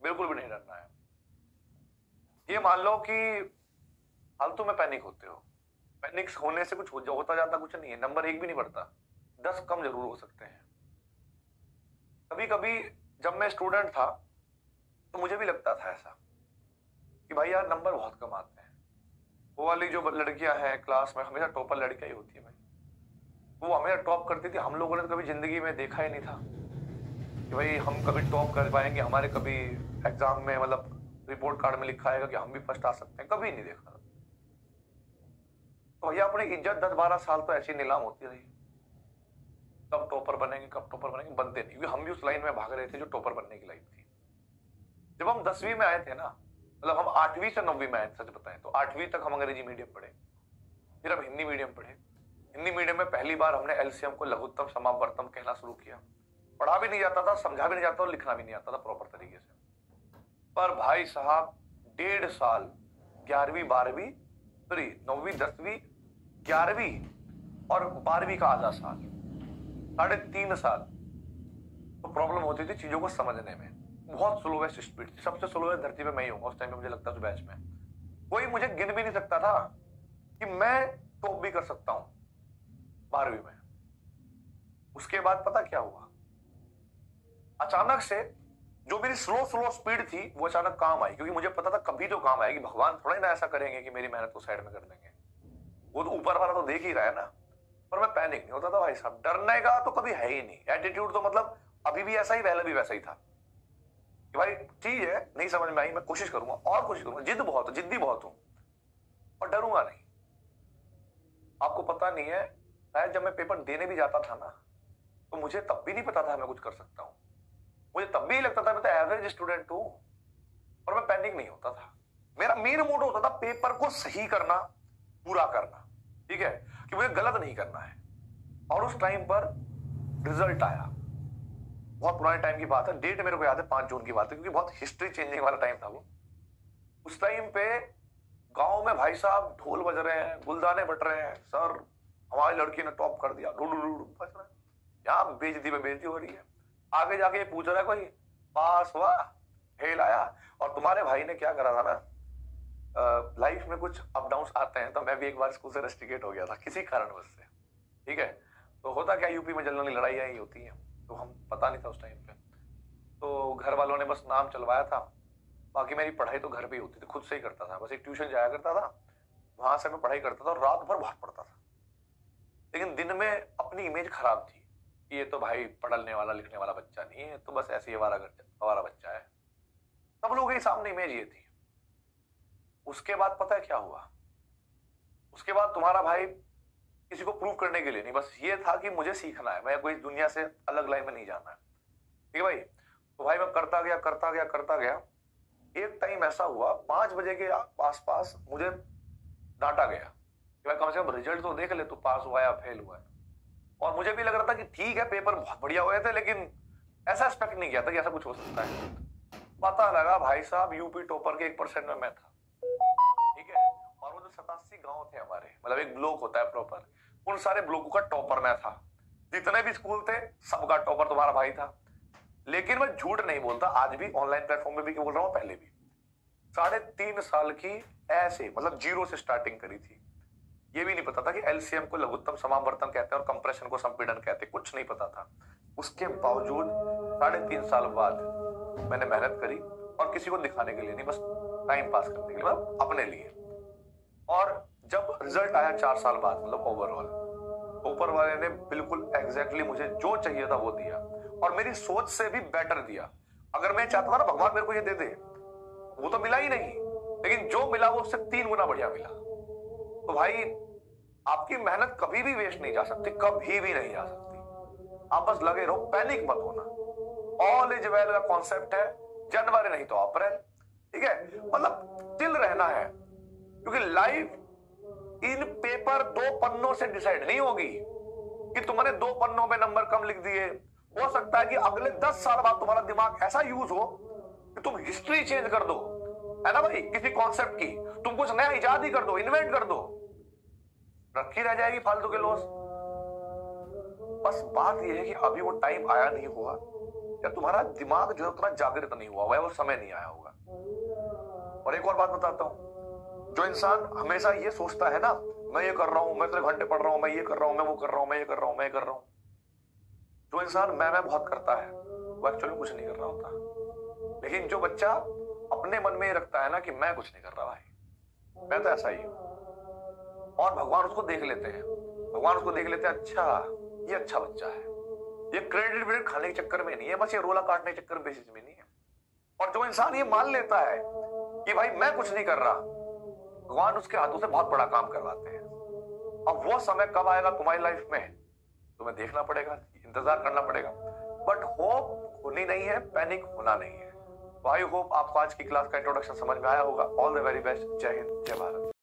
बिल्कुल भी नहीं डरना है। ये मान लो कि फालतू में पैनिक होते हो, पैनिक होने से कुछ होता जाता कुछ नहीं है, नंबर 1 भी नहीं बढ़ता, 10 कम जरूर हो सकते हैं। कभी कभी जब मैं स्टूडेंट था तो मुझे भी लगता था ऐसा कि भाई यार नंबर बहुत कम आते हैं। वो वाली जो लड़कियां हैं क्लास में, हमेशा टॉपर लड़कियां ही होती है भाई, वो हमेशा टॉप करती थी। हम लोगों ने तो कभी जिंदगी में देखा ही नहीं था कि भाई हम कभी टॉप कर पाएंगे, हमारे कभी एग्जाम में मतलब रिपोर्ट कार्ड में लिखा आएगा कि हम भी फर्स्ट आ सकते हैं, कभी नहीं देखा। तो भैया अपनी इज्जत 10-12 साल तो ऐसी नीलाम होती रही, कब टॉपर बनेंगे कब टॉपर बनेंगे, बनते नहीं, क्योंकि हम भी उस लाइन में भाग रहे थे जो टॉपर बनने की लाइन थी। जब हम 10वीं में आए थे ना, मतलब हम 8वीं से 9वीं में आए, सच बताएं तो 8वीं तक हम अंग्रेजी मीडियम पढ़े, फिर हम हिंदी मीडियम पढ़े। हिंदी मीडियम में पहली बार हमने एलसीएम को लघुत्तम समावर्तम कहना शुरू किया। पढ़ा भी नहीं जाता था, समझा भी नहीं जाता और लिखना भी नहीं आता था प्रॉपर तरीके से। पर भाई साहब 1.5 साल 11वीं 12वीं सॉरी 9वीं 10वीं 11वीं और 12वीं का आधा साल, 3.5 साल तो प्रॉब्लम होती थी चीजों को समझने में। बहुत स्लोएस्ट स्पीड थी, सबसे स्लोएस्ट धरती पे मैं ही हूँ उस टाइम पे, मुझे लगता था बैच में कोई मुझे गिन भी नहीं सकता था कि मैं टॉप भी कर सकता हूं 12वीं में। उसके बाद पता क्या हुआ, अचानक से जो मेरी स्लो स्पीड थी वो अचानक काम आई, क्योंकि मुझे पता था कभी तो काम आएगी, भगवान थोड़ा ही ना ऐसा करेंगे कि मेरी मेहनत को साइड में कर देंगे, वो तो ऊपर वाला तो देख ही रहा है ना। पर मैं पैनिक नहीं होता था भाई साहब, डरने का तो कभी है ही नहीं। एटीट्यूड तो मतलब अभी भी ऐसा ही, पहले भी वैसा ही था कि भाई ठीक है नहीं समझ में आई, मैं कोशिश करूंगा और कोशिश करूंगा, जिद बहुत है, जिद्दी बहुत हूं और डरूंगा नहीं। आपको पता नहीं है, शायद जब मैं पेपर देने भी जाता था ना तो मुझे तब भी नहीं पता था मैं कुछ कर सकता हूं, मुझे तब भी लगता था मैं तो एवरेज स्टूडेंट हूं, और मैं पैनिक नहीं होता था। मेरा मेन मोड होता था पेपर को सही करना, पूरा करना, ठीक है, कि मुझे गलत नहीं करना है। और उस टाइम पर रिजल्ट आया, बहुत पुराने टाइम की बात है, डेट मेरे को याद है 5 जून की बात है, क्योंकि बहुत हिस्ट्री चेंजिंग वाला टाइम था वो। उस टाइम पे गांव में भाई साहब ढोल बज रहे हैं, गुलदाने बट रहे हैं, सर हमारी लड़की ने टॉप कर दिया, बज रहा है, यहाँ बेइज्जती पे बेइज्जती हो रही है। आगे जाके ये पूछ रहा है कोई पास हुआ फेल आया, और तुम्हारे भाई ने क्या करा था ना, लाइफ में कुछ अप डाउन आते हैं, तो मैं भी एक बार स्कूल से रस्टिकेट हो गया था किसी कारणवश से, ठीक है। तो होता क्या, यूपी में जनरली लड़ाइयाँ ही होती हैं, तो हम पता नहीं था उस टाइम पे, तो घर वालों ने बस नाम चलवाया था, बाकी मेरी पढ़ाई तो घर पे ही होती थी, खुद से ही करता था, बस एक ट्यूशन जाया करता था, वहां से मैं पढ़ाई करता था और रात भर बहुत पढ़ता था। लेकिन दिन में अपनी इमेज खराब थी, ये तो भाई पढ़ने वाला लिखने वाला बच्चा नहीं है, तो बस ऐसे ही आवारा बच्चा है, सब लोगों के सामने इमेज ये थी। उसके बाद पता है क्या हुआ, उसके बाद तुम्हारा भाई किसी को प्रूव करने के लिए नहीं, बस ये था कि मुझे सीखना है, मैं कोई दुनिया से अलग लाइन में नहीं जाना है, ठीक है भाई। तो भाई मैं करता गया। एक टाइम ऐसा हुआ 5 बजे के आसपास मुझे डांटा गया कि भाई कम से कम रिजल्ट तो देख ले, तू पास हुआ या फेल हुआ है। और मुझे भी लग रहा था कि ठीक है पेपर बहुत बढ़िया हुए थे, लेकिन ऐसा एक्सपेक्ट नहीं किया था कि ऐसा कुछ हो सकता है। पता लगा भाई साहब यूपी टॉपर के 1% में मैं था, ठीक है। और वो जो 87 गांव थे हमारे, मतलब एक ब्लॉक होता है प्रॉपर, उन सारे ब्लॉकों का टॉपर मैं था। जितने भी स्कूल थे सबका टॉपर तुम्हारा भाई था। लेकिन मैं झूठ नहीं बोलता, आज भी ऑनलाइन प्लेटफॉर्म पे भी बोल रहा हूं, पहले भी 3.5 साल की ऐसे मतलब जीरो से स्टार्टिंग करी थी। ये भी नहीं पता था कि एलसीएम को लघुत्तम समावर्तन कहते हैं और कंप्रेशन को संपीड़न कहते हैं, कुछ नहीं पता था। उसके बावजूद 3.5 साल बाद मैंने मेहनत करी, और किसी को दिखाने के लिए नहीं, बस टाइम पास करने के लिए, मतलब अपने लिए। और जब रिजल्ट आया 4 साल बाद, मतलब ओवरऑल, ऊपर वाले ने बिल्कुल एग्जैक्टली मुझे जो चाहिए था वो दिया, और मेरी सोच से भी बेटर दिया। अगर मैं चाहता था ना भगवान मेरे को ये दे दे, वो तो मिला ही नहीं, लेकिन जो मिला वो उससे 3 गुना बढ़िया मिला। तो भाई आपकी मेहनत कभी भी वेस्ट नहीं जा सकती, कभी भी नहीं जा सकती। आप बस लगे रहो, पैनिक मत होना। ऑल इज वेल का कॉन्सेप्ट है, जनवरी नहीं तो अप्रैल, ठीक है, मतलब चिल रहना है, क्योंकि लाइफ इन पेपर 2 पन्नों से डिसाइड नहीं होगी कि तुमने 2 पन्नों में नंबर कम लिख दिए। हो सकता है कि अगले 10 साल बाद तुम्हारा दिमाग ऐसा यूज हो कि तुम हिस्ट्री चेंज कर दो, है ना भाई, किसी कॉन्सेप्ट की तुम कुछ नया इजाद ही कर दो, इन्वेंट कर दो, रखी रह जाएगी फालतू के लॉस। बस बात यह है कि अभी वो टाइम आया नहीं हुआ, या तुम्हारा दिमाग जो है उतना जागृत नहीं हुआ है, वो समय नहीं आया होगा। और एक और बात बताता हूं, जो इंसान हमेशा ये सोचता है ना, मैं ये कर रहा हूं, मैं इतने घंटे पढ़ रहा हूं, मैं ये कर रहा हूं, मैं वो कर रहा हूं, मैं ये कर रहा हूं, मैं ये कर रहा हूं, जो इंसान मैं बहुत करता है वो एक्चुअली कुछ नहीं कर रहा होता। लेकिन जो बच्चा अपने मन में ये रखता है ना कि मैं कुछ नहीं कर रहा भाई, मैं तो ऐसा ही हूं, और भगवान उसको देख लेते हैं, भगवान उसको देख लेते हैं, अच्छा ये अच्छा बच्चा है, ये क्रेडिट वेडिट खाने के चक्कर में नहीं है, बस ये रोला काटने के चक्कर बेसिस में नहीं है। और जो इंसान ये मान लेता है कि भाई मैं कुछ नहीं कर रहा, भगवान उसके हाथों से बहुत बड़ा काम करवाते हैं। अब वो समय कब आएगा तुम्हारी लाइफ में तुम्हें देखना पड़ेगा, इंतजार करना पड़ेगा, बट होप होनी नहीं है, पैनिक होना नहीं है। आई होप आपको आज की क्लास का इंट्रोडक्शन समझ में आया होगा। ऑल द वेरी बेस्ट, जय हिंद, जय भारत।